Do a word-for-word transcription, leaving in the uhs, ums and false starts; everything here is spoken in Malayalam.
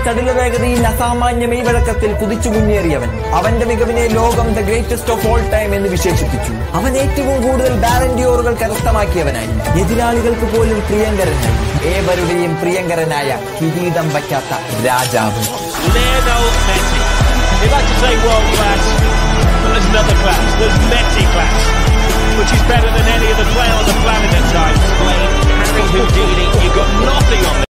ചടുല വേഗതയിൽ അസാമാന്യ മെയ്വഴക്കത്തിൽ കുതിച്ചു മുന്നേറിയവൻ. അവന്റെ മികവിനെ ലോകം the greatest of all time എന്ന് വിശേഷിപ്പിച്ചു. അവൻ ഏറ്റവും കൂടുതൽ ബാലൻ ഡിയോറുകൾ കരസ്ഥമാക്കിയവനായി. എതിരാളികൾക്ക് പോലും പ്രിയങ്കരനായി. ഏവരുടെയും പ്രിയങ്കരനായ കിരീടം വയ്ക്കാത്ത രാജാവ്. There's another class, there's Messi class, which is better than any other player on the planet at times. Playing Harry Houdini, you've got nothing on